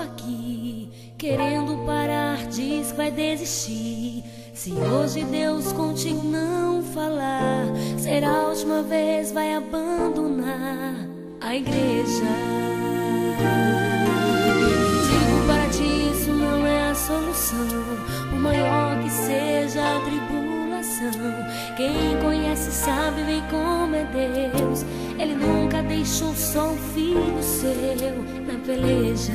aqui querendo parar, diz que vai desistir. Se hoje Deus contigo não falar, será a última vez, vai abandonar a igreja. Digo para ti, isso não é a solução, por maior que seja a tribulação. Quem conhece sabe bem como é Deus, Ele nunca deixou só um filho seu na peleja.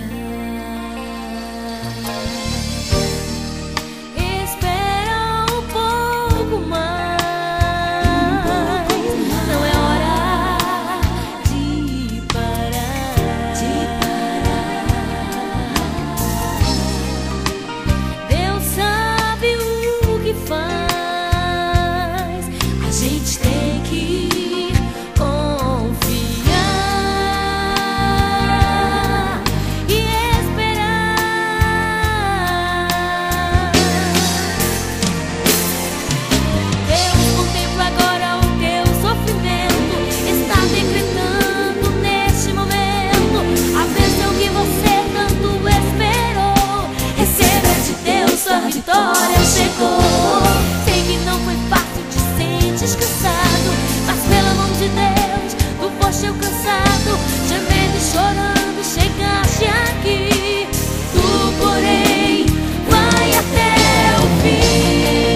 Espera um pouco mais, não é hora de parar, Deus sabe o que faz, a gente tem que a vitória chegou. Sei que não foi fácil, te sentes cansado, mas pela mão de Deus tu foste alcançado. Gemendo e chorando chegaste aqui, tu porém vai até o fim.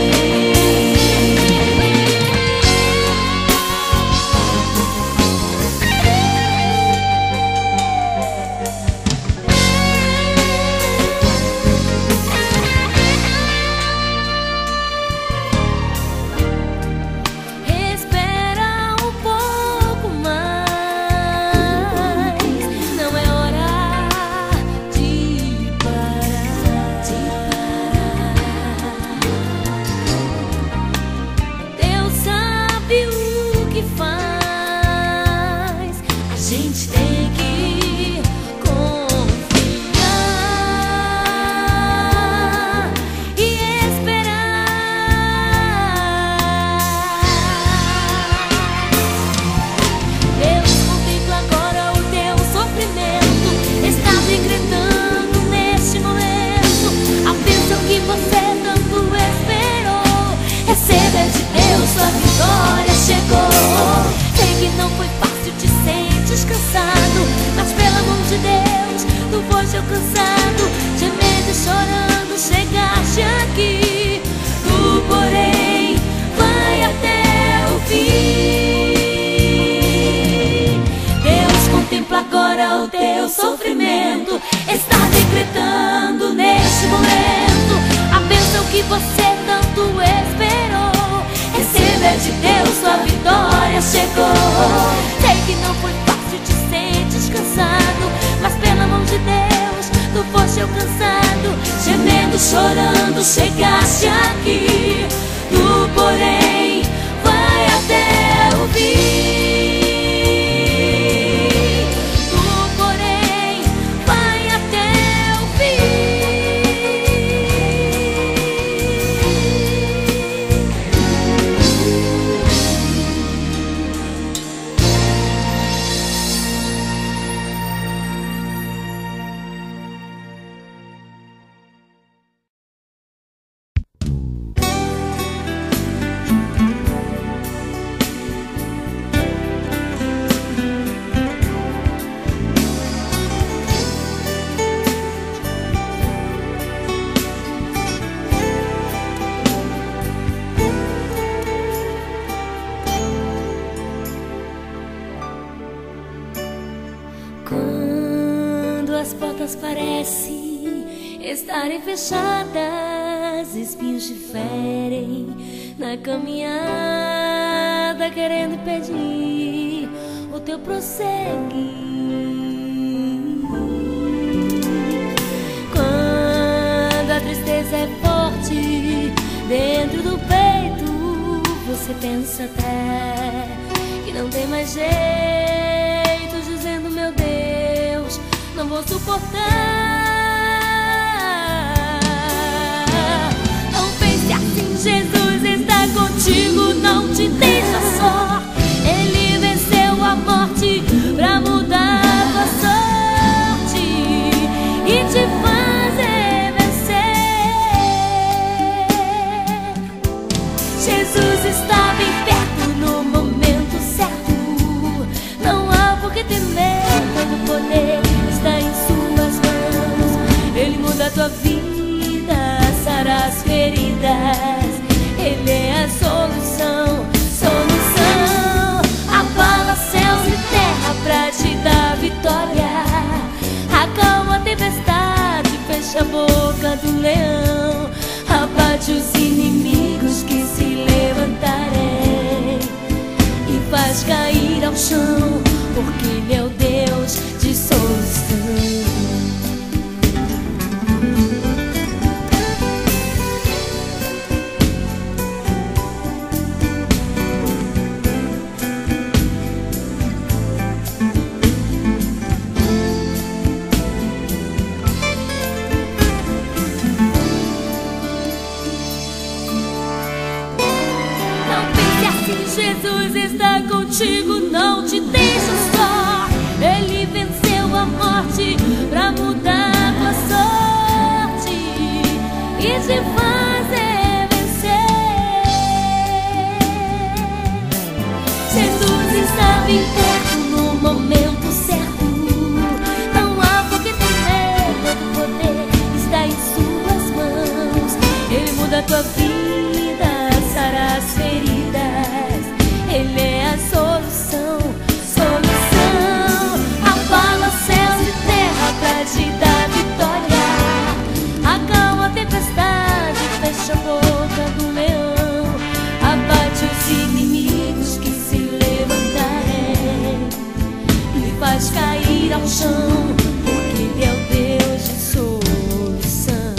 Cansado, gemendo e chorando, chegaste aqui, tu porém vai até o fim. Deus contempla agora o teu sofrimento, está decretando neste momento a bênção que você tanto esperou. Receba de Deus, sua vitória chegou. Sei que não foi fácil, te sentes cansado, mas pela mão de Deus tu foste alcançado. Gemendo, chorando, chegaste aqui, tu porém vai até o fim. Tu porém vai até o parece estarem fechadas, espinhos te ferem na caminhada, querendo impedir o teu prosseguir. Quando a tristeza é forte dentro do peito, você pensa até que não tem mais jeito, dizendo: meu Deus, não vou suportar. Não pense assim, Jesus está contigo, não te deixa só. Ele venceu a morte pra mudar tua sorte e te está bem perto no momento certo. Não há por que temer, todo o poder está em suas mãos. Ele muda a tua vida, sara as feridas. Ele é a solução, solução. Abala céus e terra pra te dar vitória. Acalma a tempestade, fecha a boca do leão. Abate os inimigos que se levantarem e faz cair ao chão, porque Ele é o Deus de solução. Jesus está contigo, não te deixa só. Ele venceu a morte pra mudar tua sorte e te fazer vencer. Jesus está bem perto no momento certo. Não há por que temer, todo o poder está em suas mãos. Ele muda a tua vida, sara as feridas. Ele é a solução, solução. Abala céus e terra pra te dar vitória. Acalma a tempestade, fecha a boca do leão. Abate os inimigos que se levantarem e faz cair ao chão, porque Ele é o Deus de solução.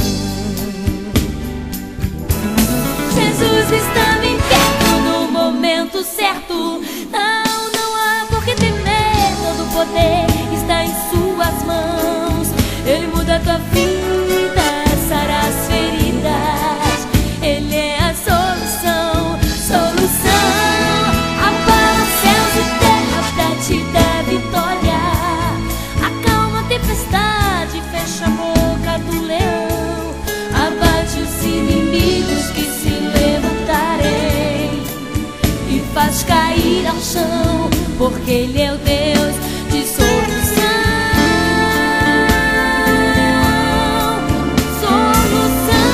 Jesus está bem perto no momento certo. Não há por que temer, todo o poder está em suas mãos. Ele muda a tua vida, sara as feridas. Ele é a solução, solução. Abala céus e terra pra te dar vitória. Acalma a tempestade, fecha a boca do leão. Abate os inimigos que se levantarem e faz cair ao chão, porque Ele é o Deus de solução, solução.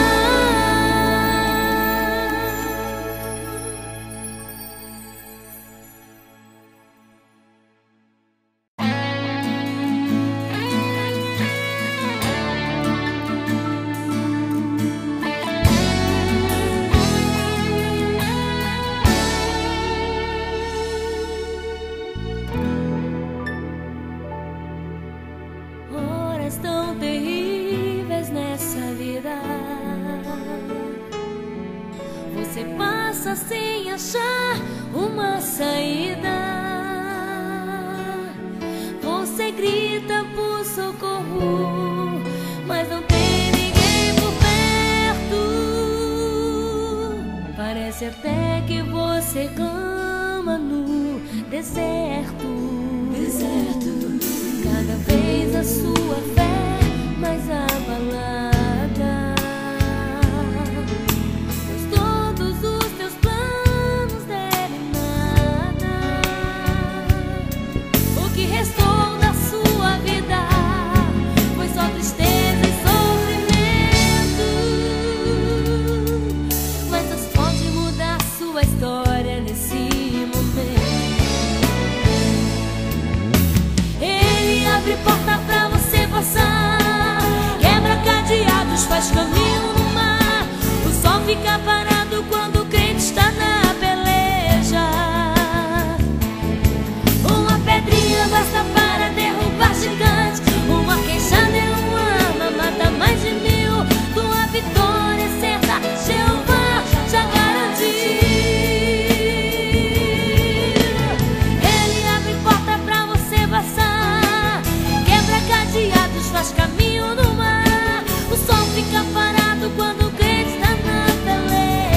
Horas tão terríveis nessa vida, você passa sem achar uma saída. Você grita por socorro, mas não tem ninguém por perto. Parece até que você clama no deserto. Cada vez a sua fé mais abalada, pois todos os teus planos deram nada. O que restou da sua vida foi só tristeza e sofrimento. Mas Deus pode mudar sua história nesse momento. Abre porta pra você passar, quebra cadeados, faz caminho no mar. O sol fica parado quando o crente está na peleja. Uma pedrinha basta para derrubar gigantes. Uma queixada e uma arma mata mais de 1000. Tua vitória é certa, Jeová já garantiu. Ele abre porta pra você passar, cadeados, faz caminho no mar. O sol fica parado quando o crente está na peleja.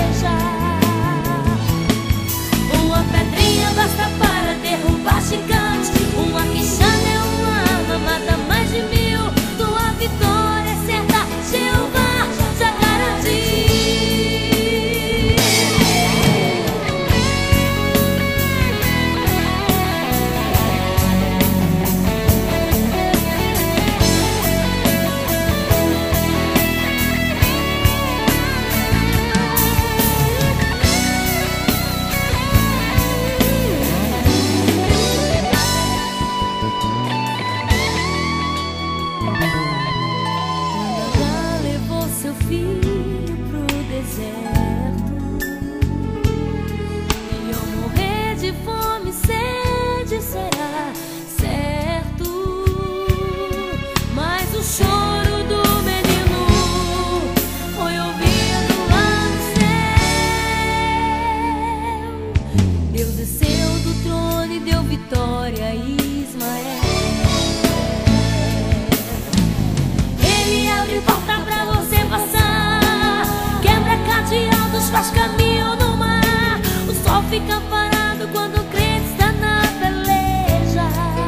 fica parado quando o crente está na peleja.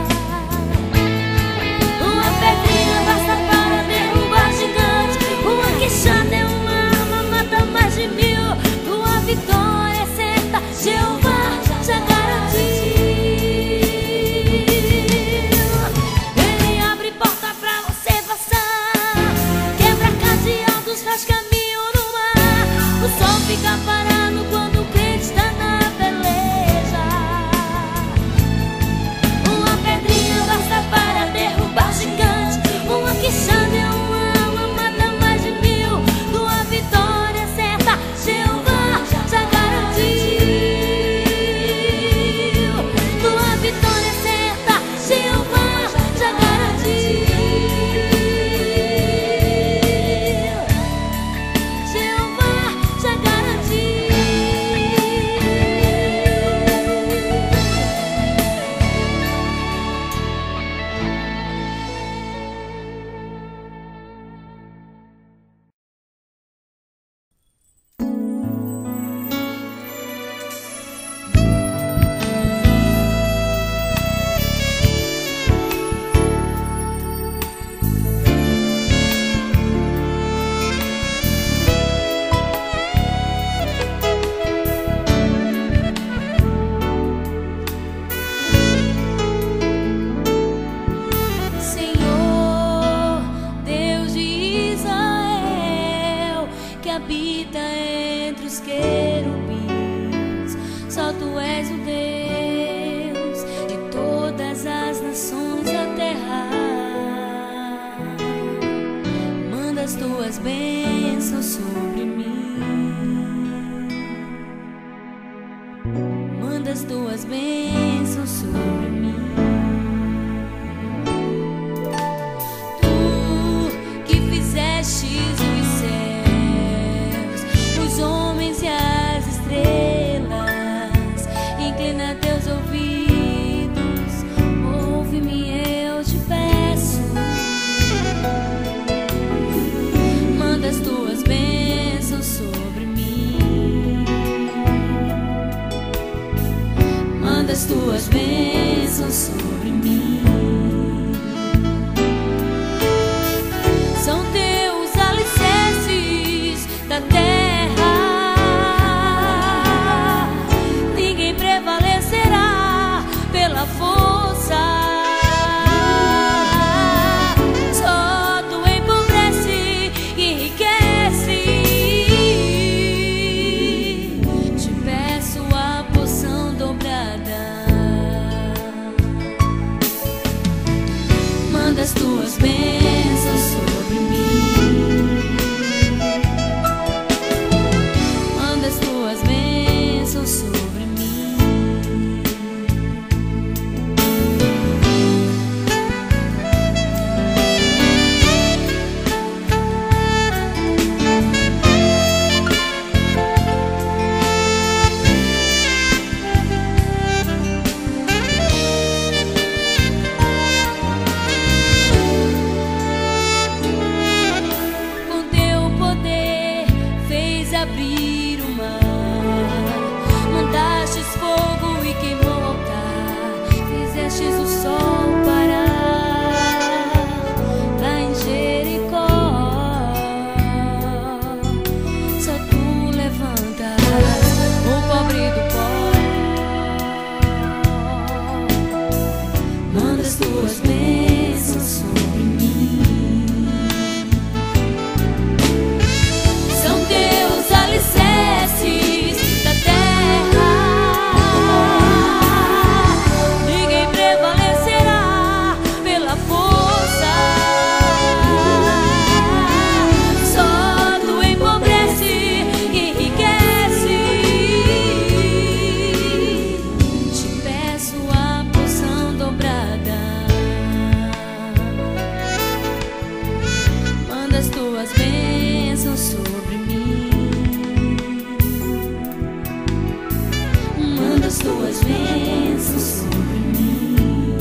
Uma pedrinha basta para derrubar gigante. Uma queixada é uma arma, mata mais de 1000. Tua vitória é certa, Jeová já garantiu. Ele abre porta pra você passar, quebra cadeados, faz caminho no mar. O sol fica parado quando o crente está na peleja. Uma pedrinha basta para derrubar gigante. Uma queixada é uma alma, mata mais de 1000. Tua vitória é certa, Jeová já garantiu. Tua vitória é certa, Jeová já garantiu. Jeová já garantiu. Senhor, Deus de Israel, que habita entre os querubins, só tu és o Deus de todas as nações da terra. Manda as tuas bênçãos sobre mim. Manda as tuas bênçãos sobre mim. Fizestes os céus, os homens e as estrelas. Inclina teus ouvidos, ouve-me, eu te peço. Manda as tuas bênçãos sobre mim. Manda as tuas bênçãos sobre mim. São teus alicerces da terra, ninguém prevalecerá pela força. Só tu empobrece e enriquece. Te peço a porção dobrada. Manda as tuas bênçãos sobre mim. Manda as tuas bênçãos sobre mim. Com teu poder fez abrir o mar, mandastes fogo e queimou o altar, fizestes o sol parar lá em Jericó. Só tu levantas o pobre do pó. Manda as tuas bênçãos sobre mim. São teus alicerces da terra, ninguém prevalecerá pela força. Só tu empobrece e enriquece. Te peço a porção dobrada. Manda as tuas bênçãos sobre mim. Manda as tuas bênçãos sobre mim.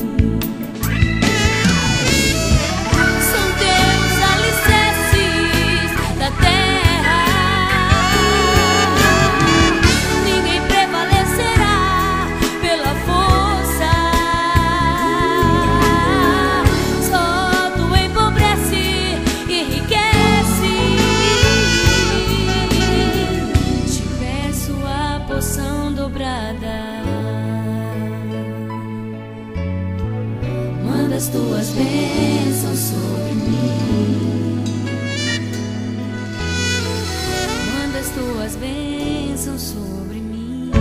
São teus alicerces da terra, ninguém prevalecerá as tuas bênçãos sobre mim. Manda as tuas bênçãos sobre mim.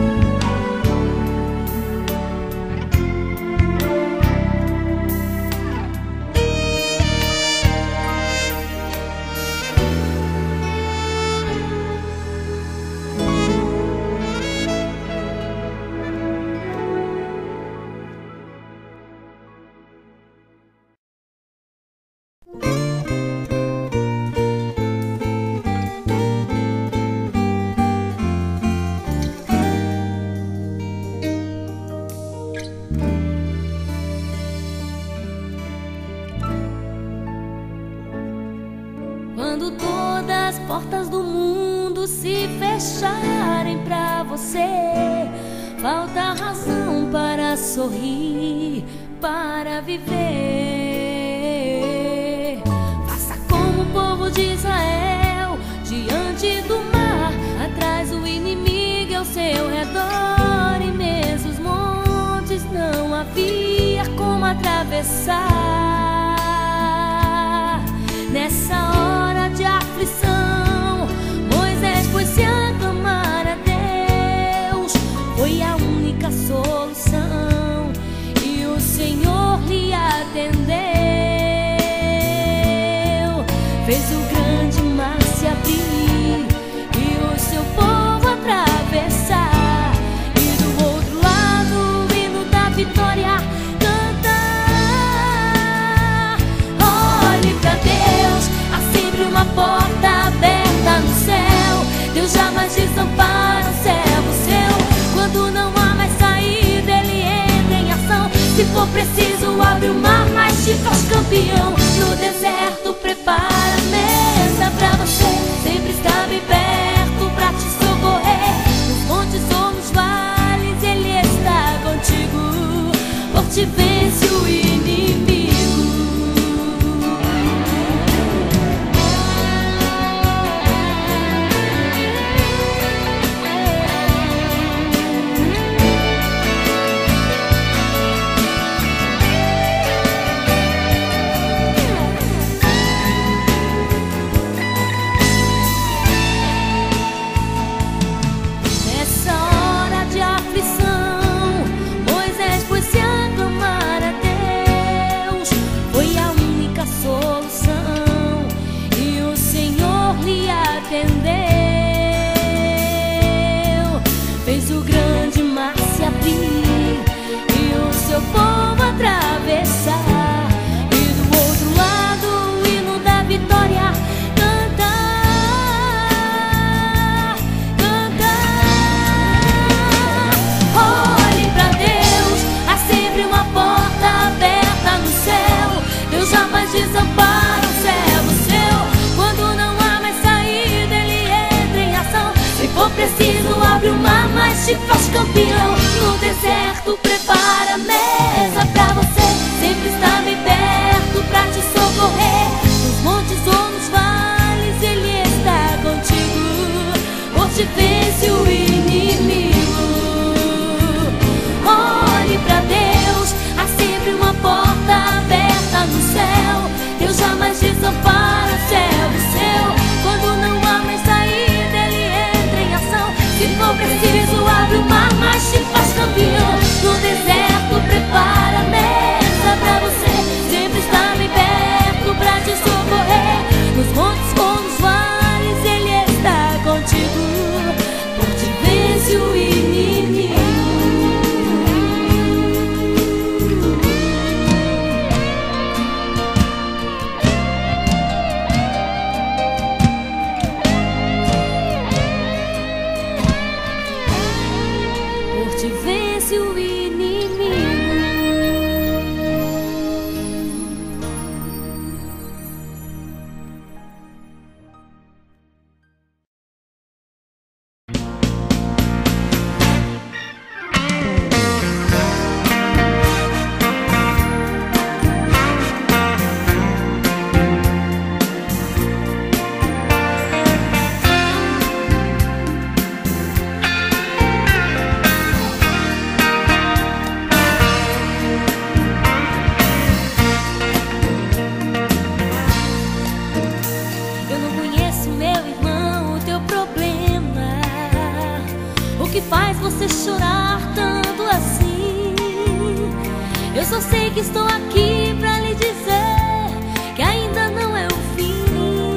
Quando todas as portas do mundo se fecharem pra você, falta razão para sorrir, para viver. Faça como o povo de Israel, diante do mar, atrás o inimigo ao seu redor. Imensos montes, não havia como atravessar. Nessa hora de aflição, Moisés pôs-se a clamar a Deus. Foi a única solução e o Senhor lhe atendeu. Fez o grande mar se abrir e o seu povo atravessar. E do outro lado o hino da vitória cantar. Olhe pra Deus, há sempre uma porta aberta no céu. Deus jamais desampara um servo seu. Quando não há mais saída, Ele entra em ação. Se for preciso, abre o mar, mas te faz campeão. No deserto, prepara a mesa pra você. Sempre está bem perto pra te socorrer. Nos montes ou nos vales, Ele está contigo. Por ti vence o inimigo. Fez o grande mar se abrir e o seu povo atravessar. E do outro lado o hino da vitória cantar, cantar. Olhe pra Deus, há sempre uma porta aberta no céu. Deus jamais desampara um servo seu. Quando não há mais saída, Ele entra em ação. Se for preciso, abre o mar, mas te faz campeão. No deserto, prepara a mesa pra você. Sempre está bem perto pra te socorrer. Nos montes ou nos vales, Ele está contigo. Por ti vence o inimigo. Olhe pra Deus, há sempre uma porta aberta no céu. Deus jamais desampara o servo seu. Quando não há mais saída, Ele entra em ação. Se for preciso, abre o mar, mas te faz campeão. que estou aqui pra lhe dizer que ainda não é o fim.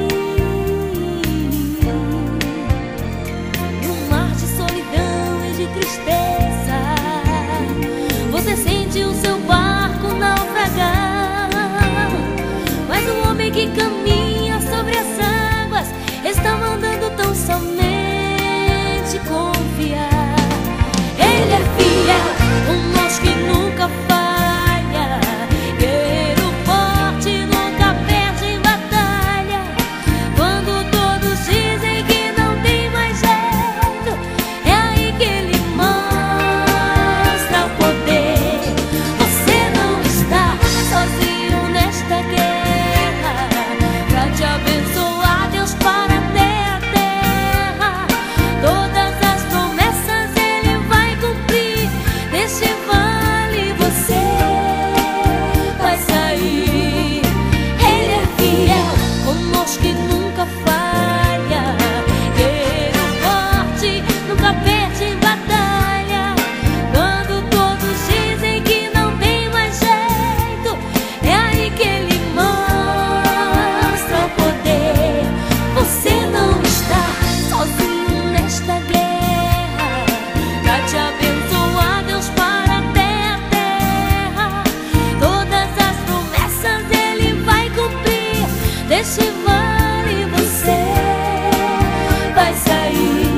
No mar de solidão e de tristeza, você sente o seu barco naufragar, mas o homem que caminha sobre as águas está mandando tão somente confiar. Ele é fiel, conosco que nunca falha, guerreiro forte, nunca perde em batalha. Quando todos dizem que não tem mais jeito, é aí que ele mostra o poder. Você não está sozinho nesta guerra, pra te abençoar, Deus para ter a terra. Todas as promessas Ele vai cumprir, deste vale você vai sair. Ele é fiel, conosco que nunca falha, guerreiro forte, nunca perde em batalha. Quando todos dizem que não tem mais jeito, é aí que Ele mostra o poder. Você não está sozinho nesta guerra, pra te abençoar, Deus para ter a terra. Todas as promessas Ele vai cumprir, deste vale você vai sair.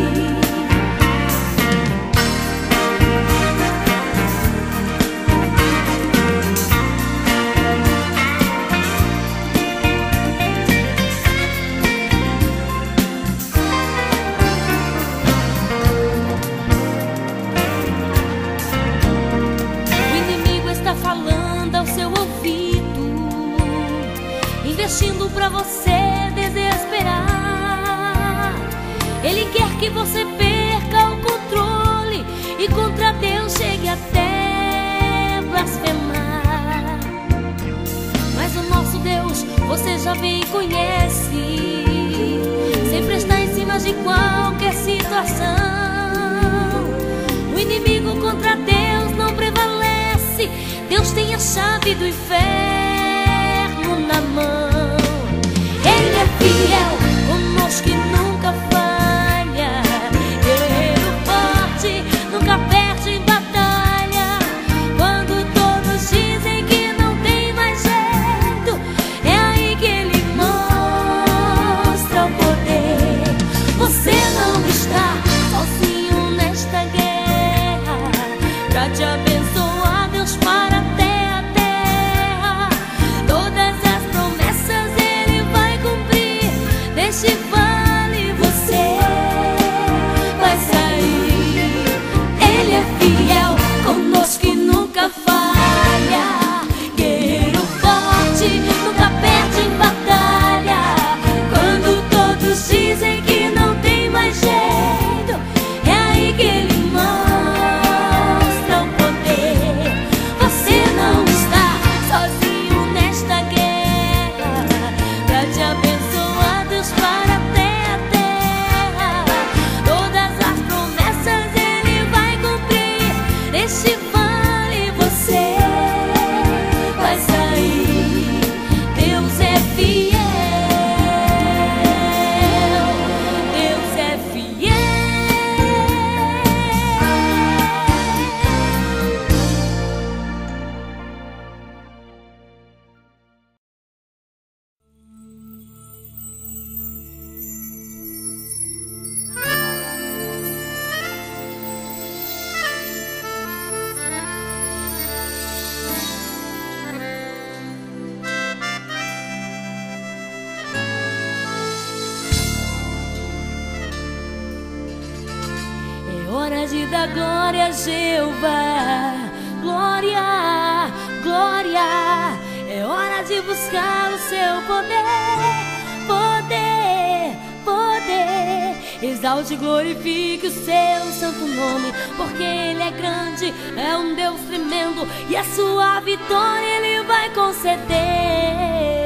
O inimigo está falando ao seu ouvido, investindo pra você desesperar. Ele quer que você perca o controle e contra Deus chegue até blasfemar. Mas o nosso Deus você já bem conhece, sempre está em cima de qualquer situação. O inimigo contra Deus não prevalece, Deus tem a chave do inferno na mão. Ele é fiel, conosco que nunca falha, guerreiro forte, nunca perde em batalha. Quando todos dizem que não tem mais jeito, é aí que Ele mostra o poder. Você não está sozinho nesta guerra, pra te abençoar, Deus para ter a terra. Todas as promessas Ele vai cumprir, deste vale você vai sair. Ele é fiel, conosco que nunca falha, guerreiro forte, nunca perde em batalha. Quando todos dizem que não tem mais jeito, é aí que Ele mostra o poder. Você não está sozinho nesta guerra, pra te abençoar, Deus para ter a terra. Todas as promessas Ele vai cumprir, deste vale você vai sair. Deus é fiel, Deus é fiel. É hora de dar glória a Jeová, glória, glória. É hora de buscar o seu poder, poder, poder. Exalte e glorifique o seu santo nome, porque Ele é grande, é um Deus tremendo, e a sua vitória Ele vai conceder.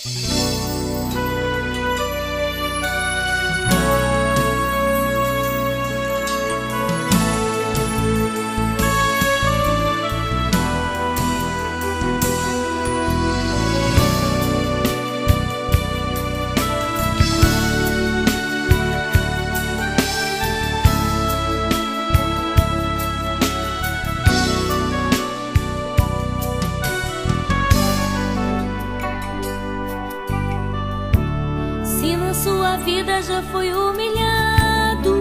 Se na sua vida já foi humilhado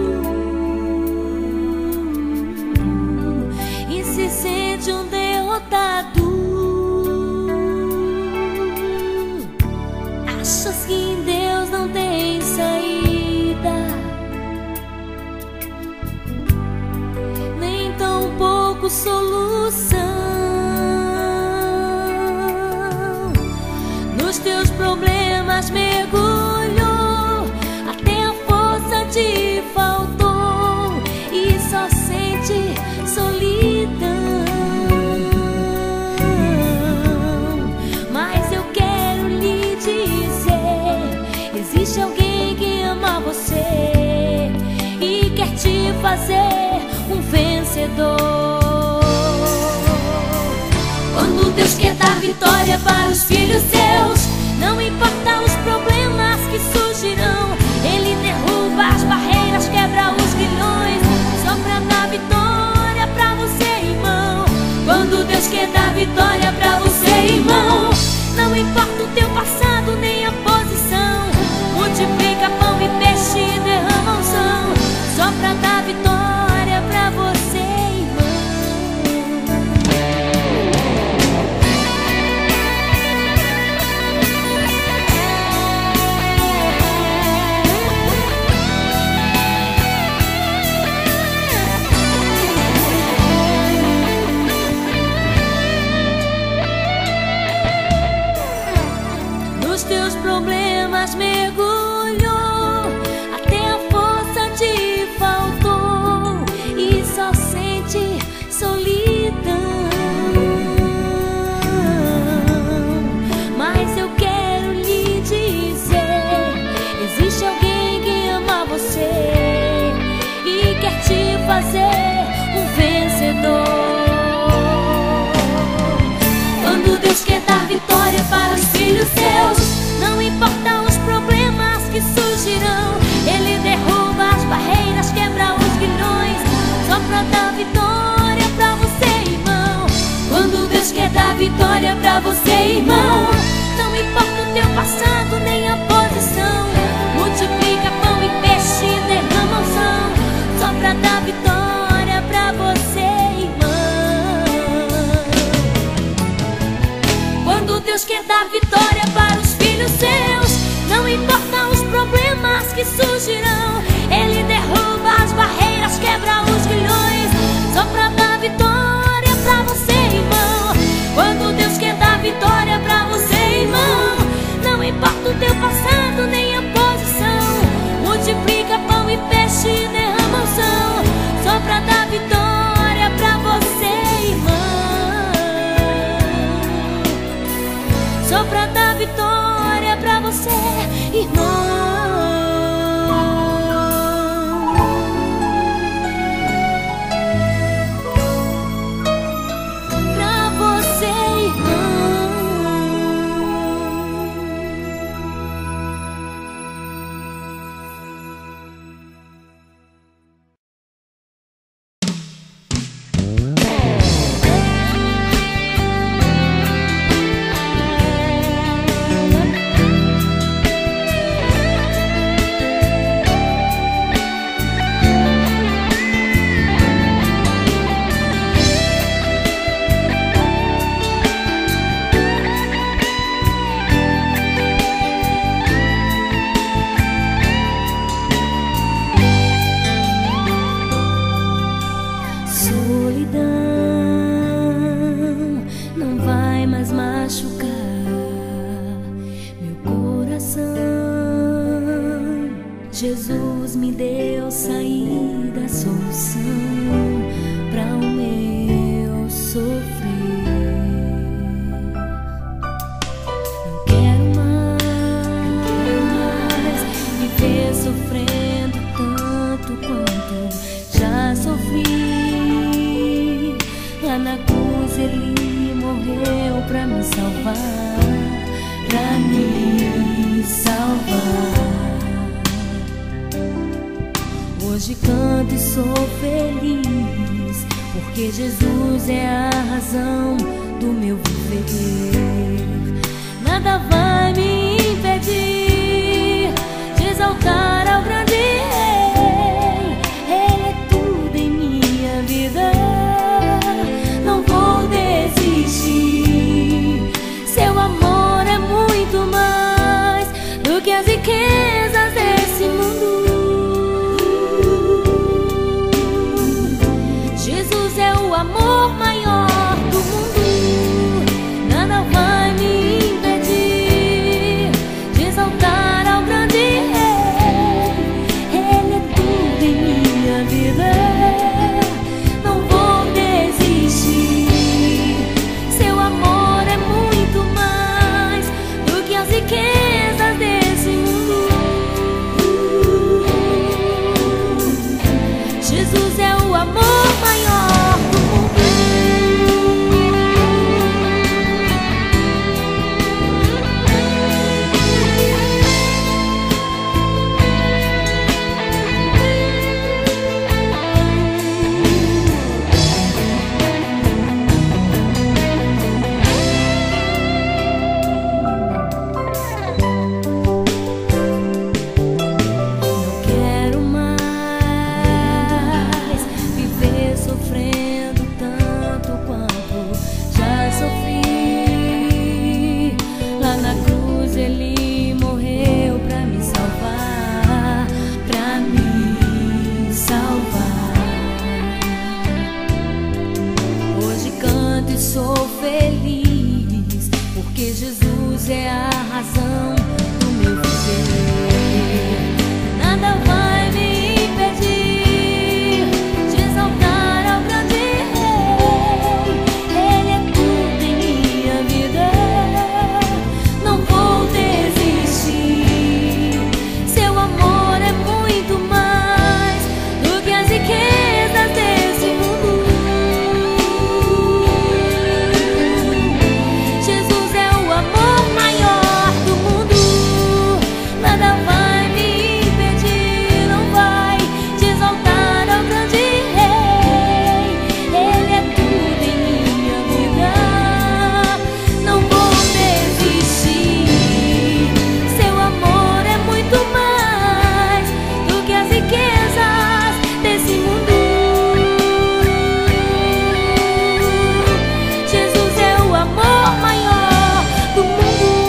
e se sente um derrotado, achas que em Deus não tem saída, nem tão pouco solução. Nos teus problemas mergulhou, até a força te faltou e só sente solidão. Mas eu quero lhe dizer, existe alguém que ama você e quer te fazer um vencedor. Quando Deus quer dar vitória para os filhos seus, não importa os problemas que surgirão, Ele derruba as barreiras, quebra os grilhões, só pra dar vitória pra você, irmão. Quando Deus quer dar vitória pra você, irmão, não importa o teu passado nem a posição, multiplica pão e peixe e derrama unção, só pra dar vitória pra você, irmão. Nos teus problemas mergulhou, até a força te faltou e só sente solidão. Mas eu quero lhe dizer, existe alguém que ama você e quer te fazer um vencedor. Quando Deus quer dar vitória para os filhos seus, não importa os problemas que surgirão, Ele derruba as barreiras, quebra os grilhões, só pra dar vitória pra você, irmão. Quando Deus quer dar vitória pra você, irmão, não importa o teu passado nem a posição, multiplica pão e peixe e derrama unção, só pra dar vitória pra você, irmão. Quando Deus quer dar vitória para os filhos seus, não importa os problemas que surgirão, Ele derruba as barreiras, quebra os grilhões, só pra dar vitória pra você, irmão. Quando Deus quer dar vitória pra você, irmão, não importa o teu passado nem a posição, multiplica pão e peixe e derrama unção, só pra dar vitória pra você, irmão. Só pra dar vitória pra você, irmão. Pra você, irmão. Jesus me deu saída, solução para o meu sofrer. Não quero Hoje canto e sou feliz, porque Jesus é a razão do meu viver. Nada vai me impedir de exaltar ao grande Rei. Ele é tudo em minha vida, não vou desistir. Seu amor é muito mais do que as riquezas desse mundo. Jesus é o amor maior do mundo. Nada vai me impedir de exaltar ao grande Rei. Ele é tudo em minha vida, não vou desistir. Seu amor é muito mais do que as riquezas desse mundo. Jesus é o amor maior do mundo. Não quero mais viver sofrendo tanto quanto já sofri. Lá na cruz ele morreu pra me salvar, pra me salvar. Hoje canto e sou feliz, porque Jesus é a razão do meu viver. Nada vai me impedir de exaltar ao grande Rei. Ele é tudo em minha vida, não vou desistir. Seu amor é muito mais do que as riquezas desse mundo. Jesus é o amor maior do mundo. Nada vai me impedir, não vai, de exaltar ao grande Rei. Ele é tudo em minha vida, não vou desistir. Seu amor é muito mais do que as riquezas desse mundo. Jesus é o amor maior do mundo.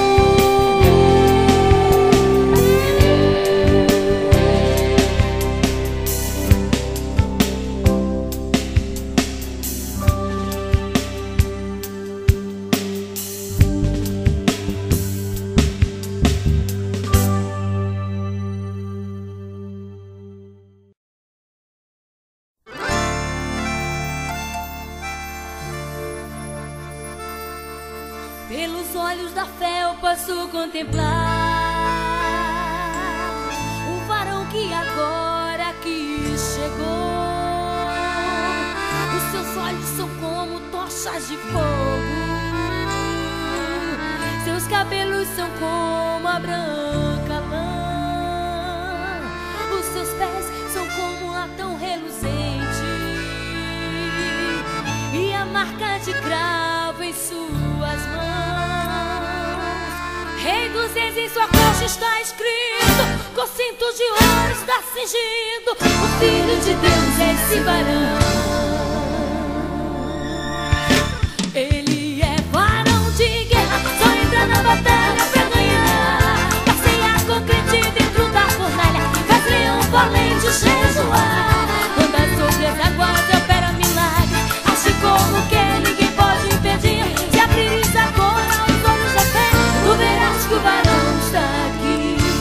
Pelos olhos da fé eu posso contemplar o varão que agora aqui chegou. Os seus olhos são como tochas de fogo, seus cabelos são como a branca lã, os seus pés são como latão reluzente e a marca de cravo em suas mãos. Rei dos Reis, em sua coxa está escrito, com cintos de ouro está cingido, o Filho de Deus é esse varão. Ele é varão de guerra, só entra na batalha pra ganhar. Passeia com crente dentro da fornalha, faz leão valente jejuar. Anda sobre as águas, opera milagre, age como que ninguém pode impedir. Se abrires agora os olhos da fé, tu verás que o varão está aqui.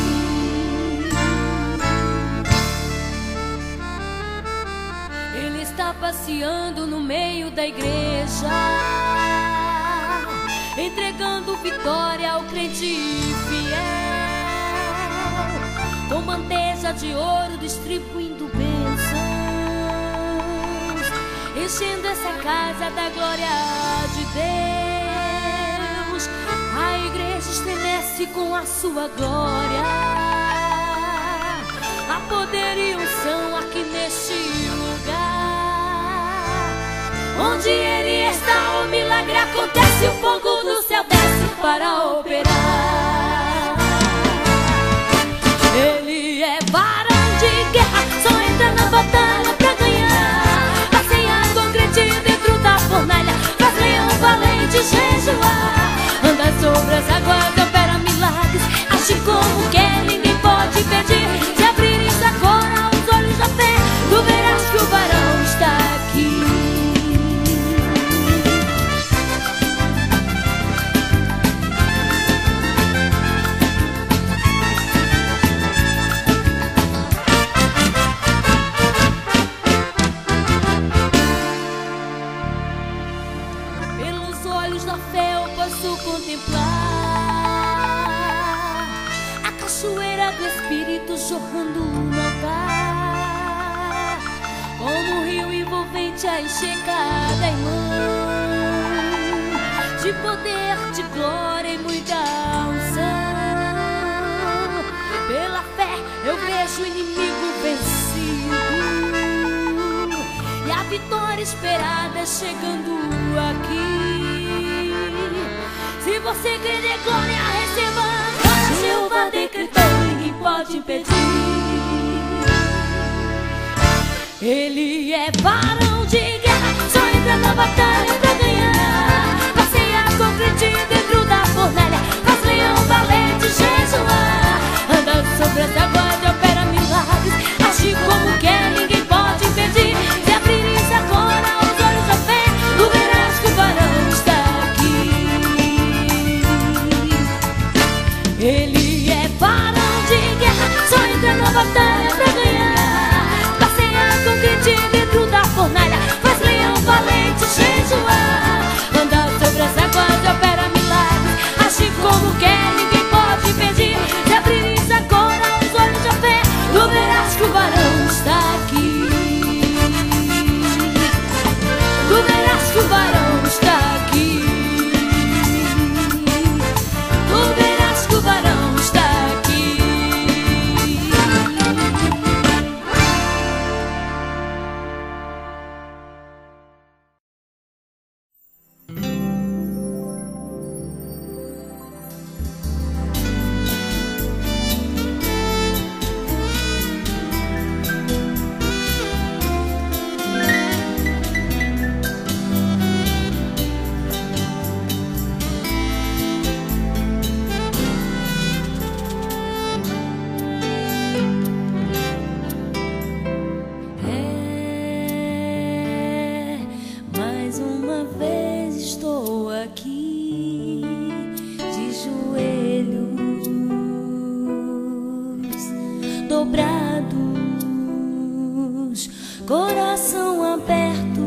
Ele está passeando no meio da igreja, entregando vitória ao crente fiel, com bandeja de ouro distribuindo bênçãos, enchendo essa casa da glória de Deus. A igreja estremece com a sua glória, a poder e unção aqui neste lugar. Onde Ele está, o milagre acontece, o fogo do céu desce para operar. Ele é varão de guerra, só entra na batalha pra ganhar. Passeia com crente dentro da fornalha, faz leão valente jejuar. Anda sobre as águas, opera milagres, age como quer, ninguém pode impedir. Se abrirem agora os olhos da fé, tu verás que o varão está aqui. Pelos olhos da fé eu posso contemplar a cachoeira do Espírito jorrando no altar, como um rio envolvente a encher cada irmão, de poder, de glória e muita unção. Pela fé eu vejo o inimigo vencido e a vitória esperada chegando aqui. Se você crê de glória, receba. Jeová decretou, ninguém pode impedir. Ele é varão de guerra, só entra na batalha pra ganhar. Passeia com crente dentro da fornalha, faz leão valente jejuar. Anda sobre as águas e opera milagres, age como quer, ninguém pode impedir. Se abrirem agora os olhos da fé, tu verás que o varão está aqui. Ele é varão de guerra, só entra na batalha pra ganhar. Passeia com crente dentro da fornalha, faz leão valente jejuar. Anda sobre as águas e opera milagres, age como quer, ninguém pode impedir. Se abrirem agora os olhos da fé, tu verás que o varão está aqui. Tu verás que o varão está aqui. Tu verás que o varão está aqui. Mais uma vez estou aqui, de joelhos dobrados, coração aberto,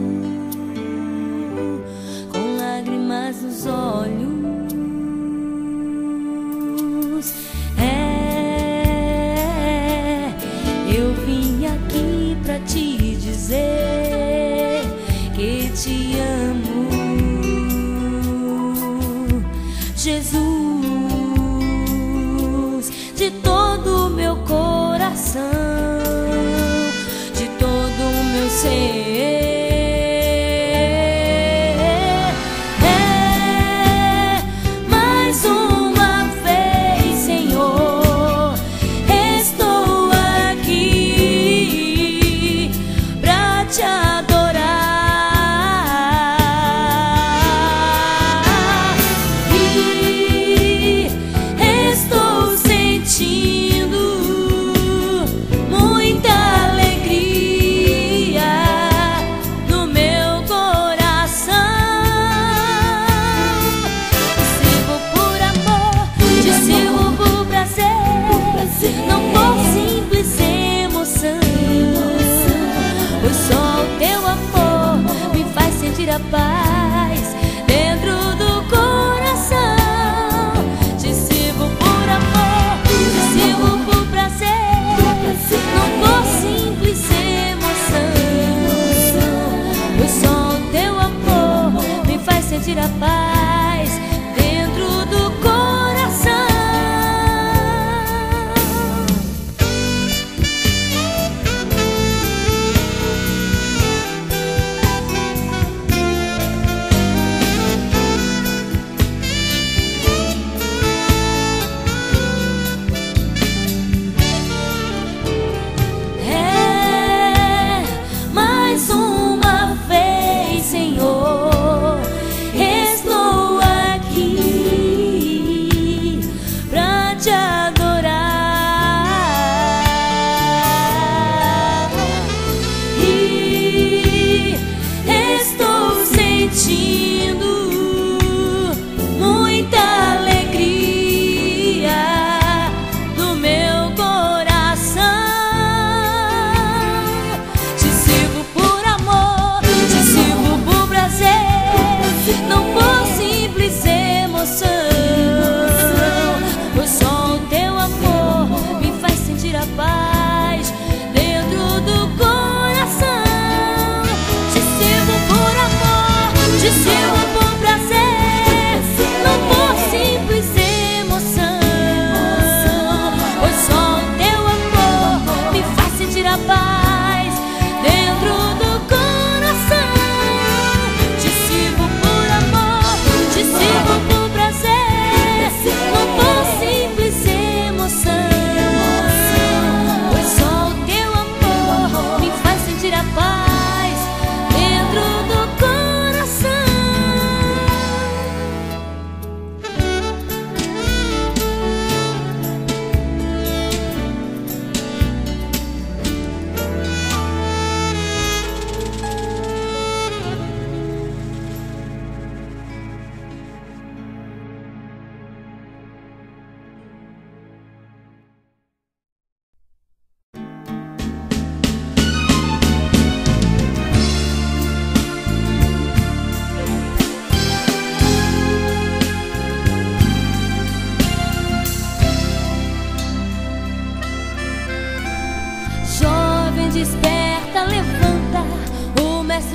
com lágrimas nos olhos. Eu vim aqui pra te dizer que te amo, Jesus, de todo o meu coração, de todo o meu ser. Mais uma vez, Senhor, estou aqui pra te adorar. E estou sentindo muita alegria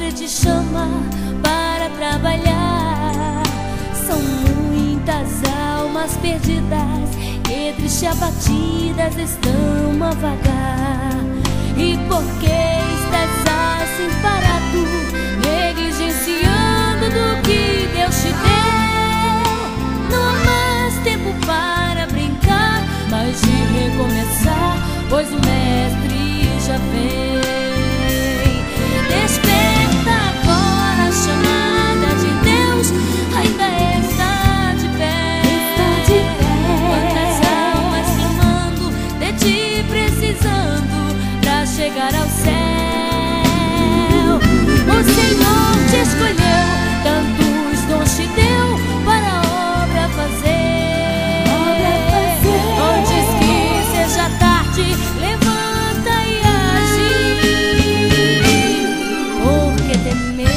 Ele te chama para trabalhar. São muitas almas perdidas que tristes e abatidas estão a vagar. E por que estás assim parado, negligenciando do que Deus te deu? Não há mais tempo para brincar, mas de recomeçar, pois o Mestre já vem. Desperta agora, a chamada de Deus ainda está de pé. Quantas almas clamando de ti, precisando pra chegar ao céu. O Senhor te escolheu, tantos dons te deu para a obra fazer. Antes que seja tarde, levanta e age. Por que temer?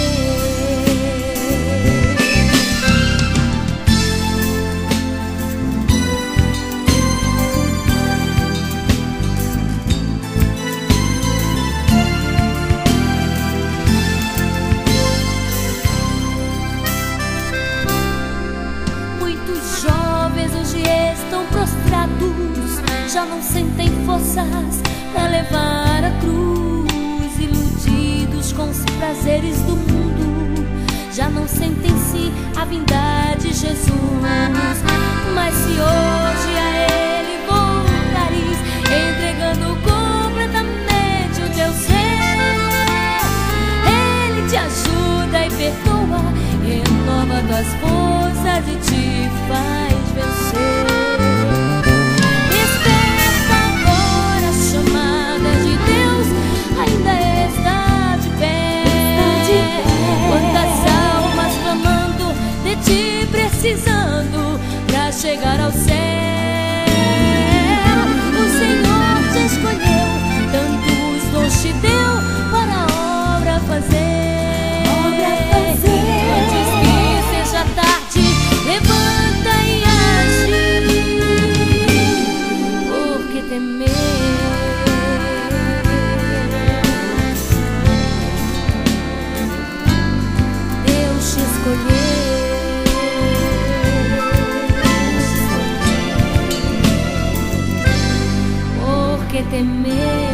Muitos jovens hoje estão prostrados, já não sentem forças pra levar a cruz. Iludidos com os prazeres do mundo, já não sentem sim a vinda de Jesus. Mas se hoje a Ele voltares, entregando completamente o teu ser, Ele te ajuda e perdoa, renova tuas forças e te faz vencer. Desperta agora, a chamada de Deus ainda está de pé. Quantas almas clamando de ti, precisando pra chegar ao céu. O Senhor te escolheu, tantos dons te deu para a obra fazer. Antes que seja tarde, levanta e age. Por que temer? Deus te escolheu. Por que temer?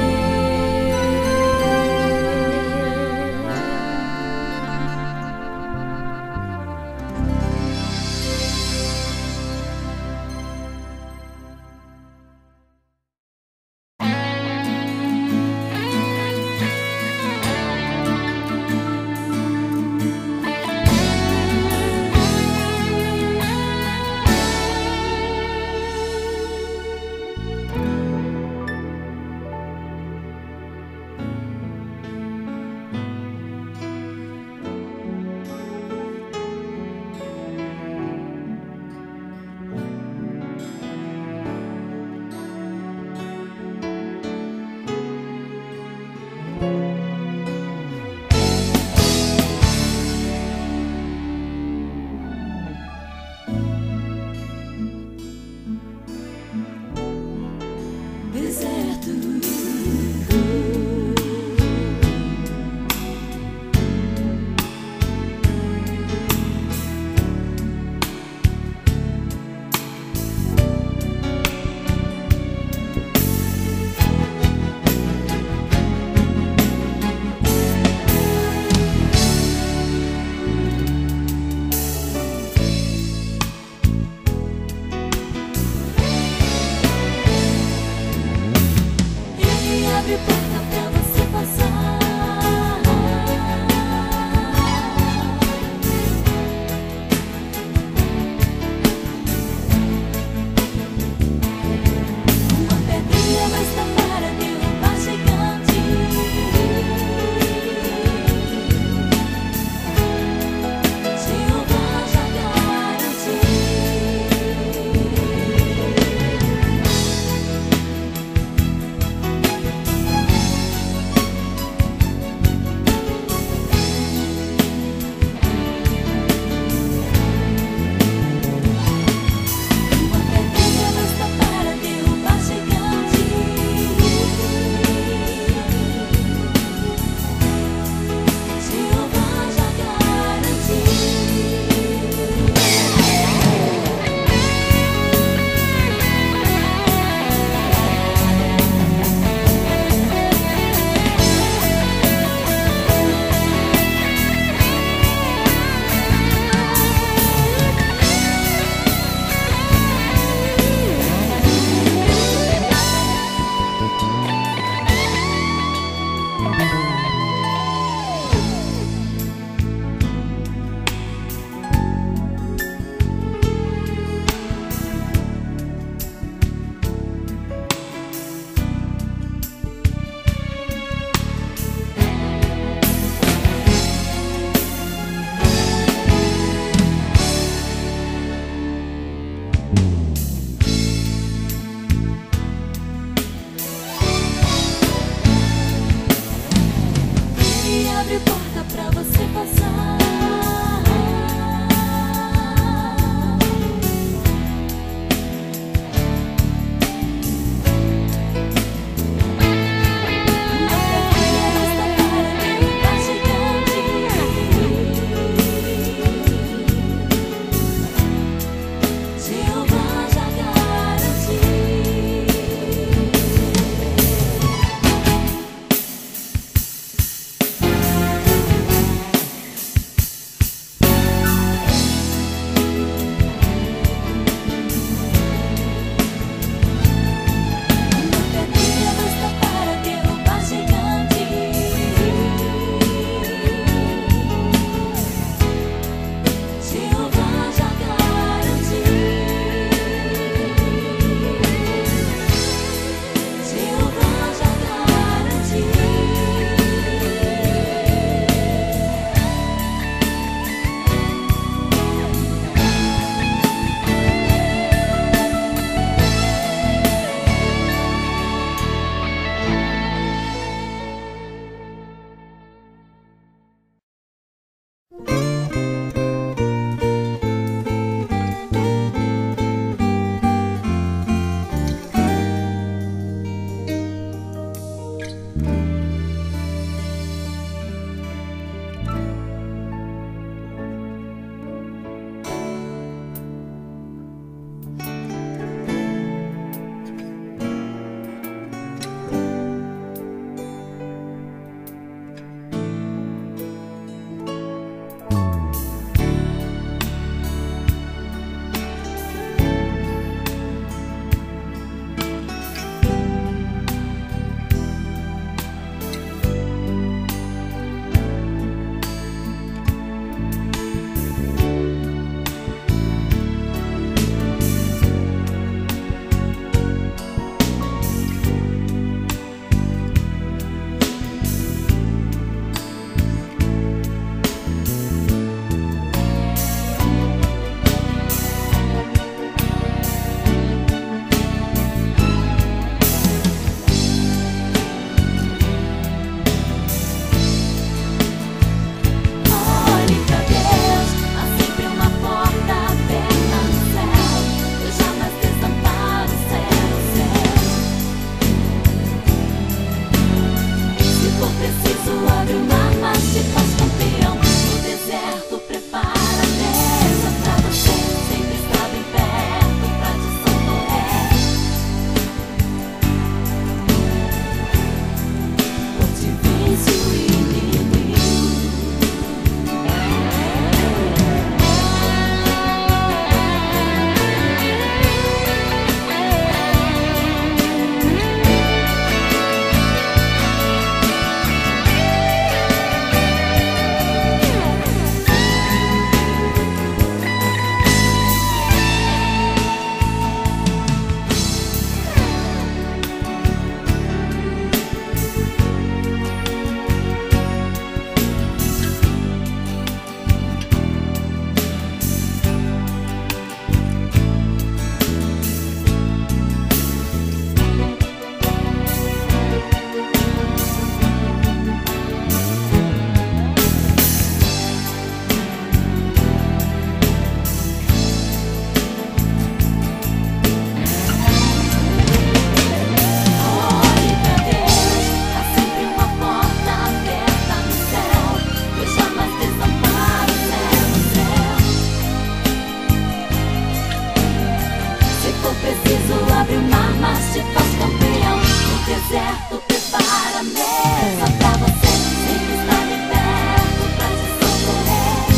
abre o mar, mas te faz campeão. No deserto prepara a mesa pra você, sempre está de perto pra te socorrer.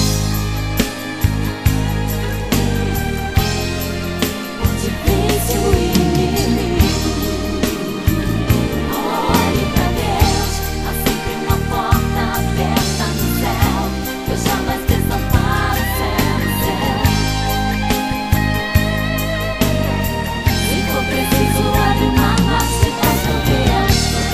Onde vence o inimigo, olhe pra Deus, há sempre uma porta aberta no céu. Deus jamais desampara o céu. Se for preciso, abre o mar, mas te faz campeão.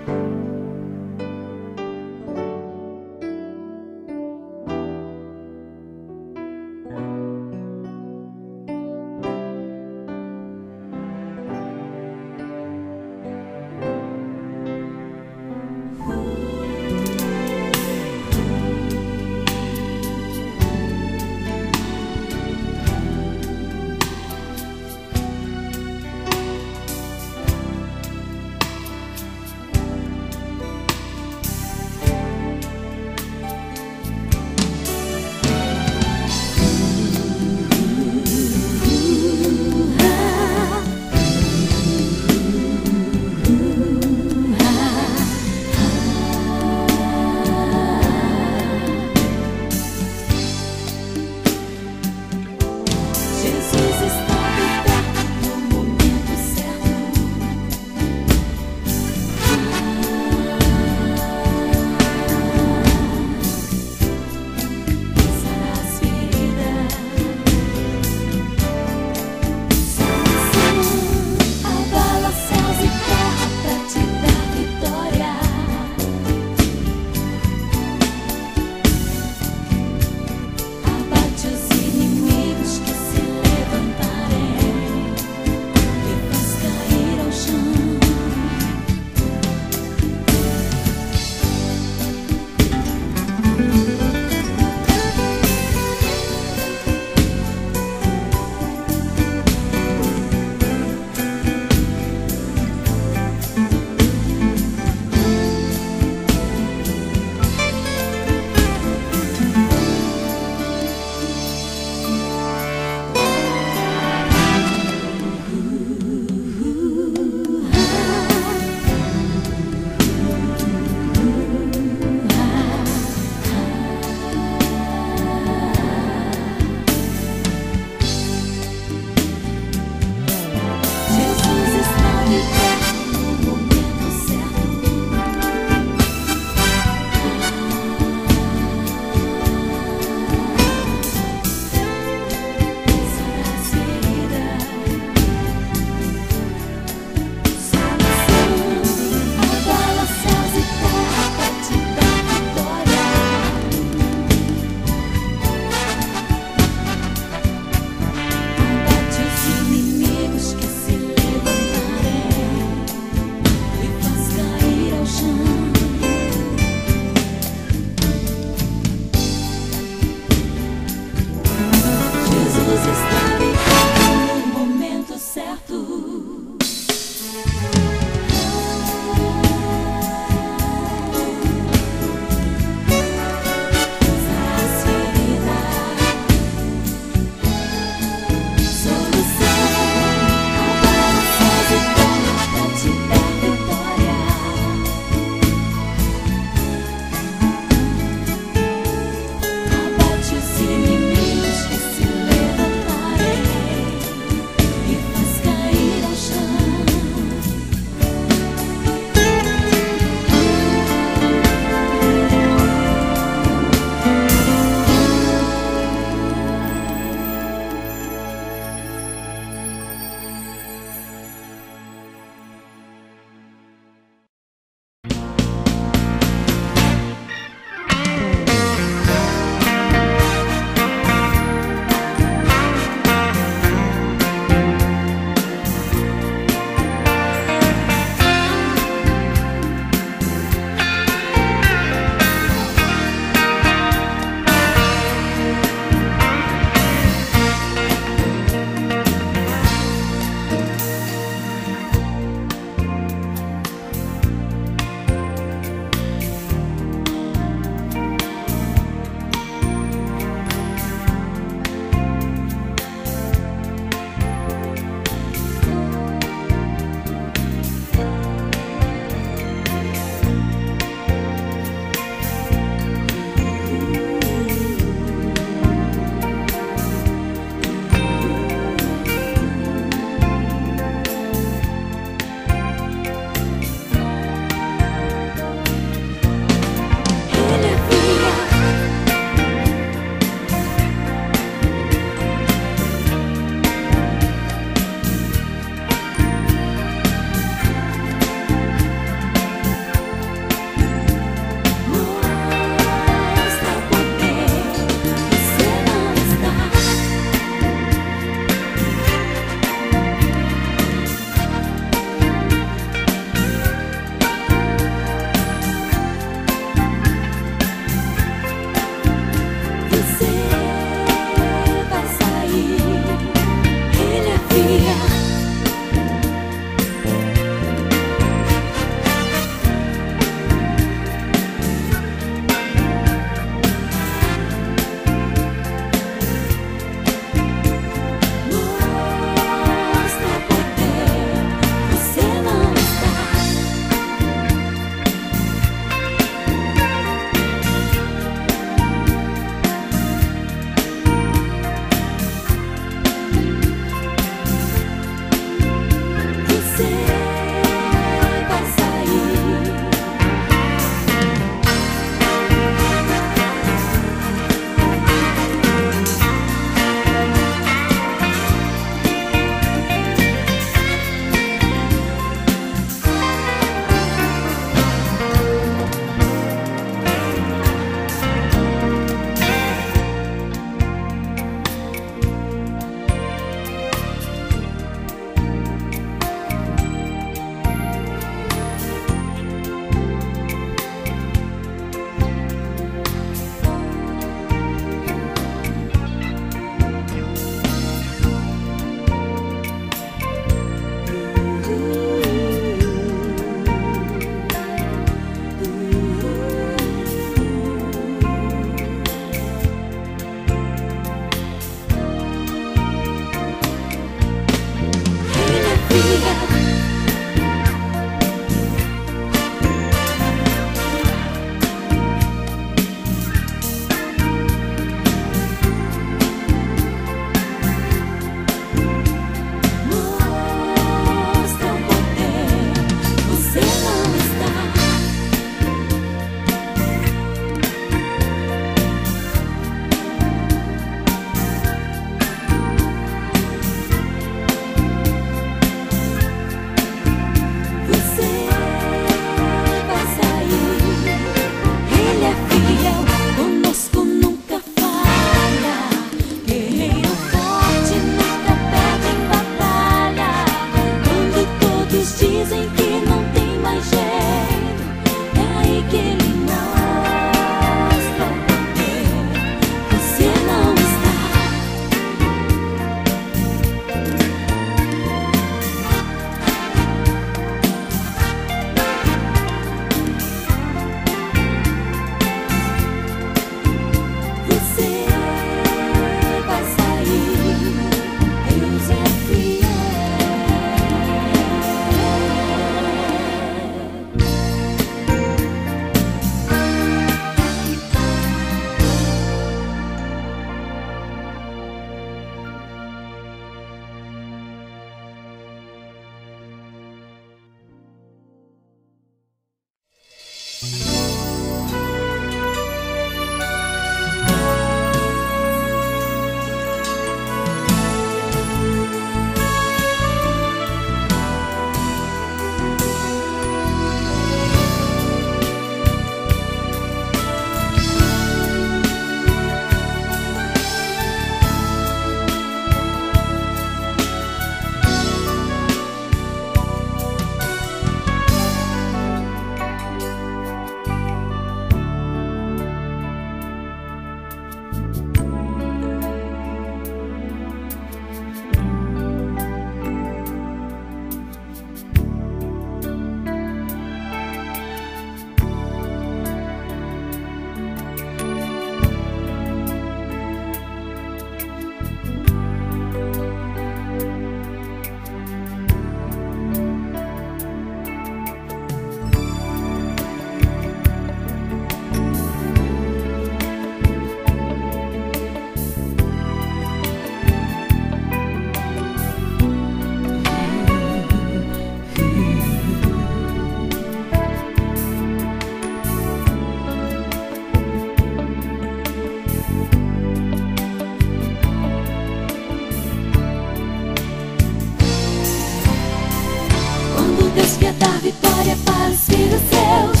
dar vitória para os filhos seus.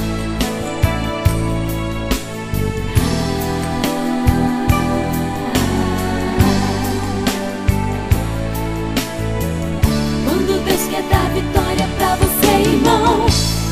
Quando Deus quer dar vitória para você, irmão,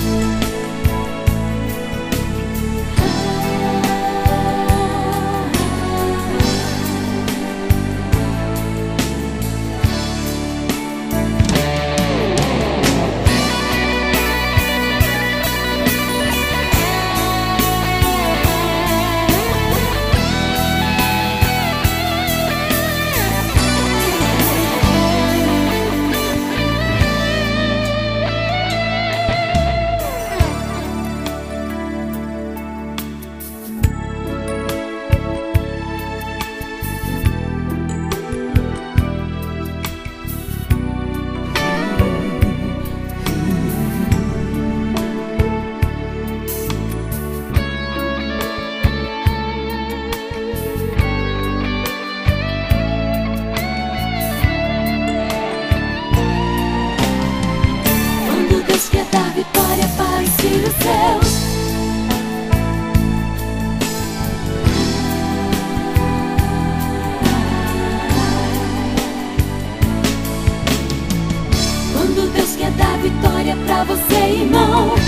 Deus quer dar vitória para os filhos seus. Quando Deus quer dar vitória para você, irmão,